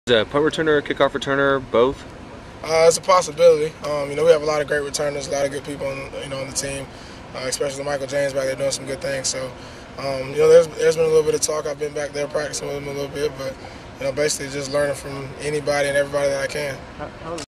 Is a punt returner, kickoff returner, both? It's a possibility. We have a lot of great returners, a lot of good people on the team, especially Michael James back there doing some good things. So, there's been a little bit of talk. I've been back there practicing with him a little bit, but basically just learning from anybody and everybody that I can.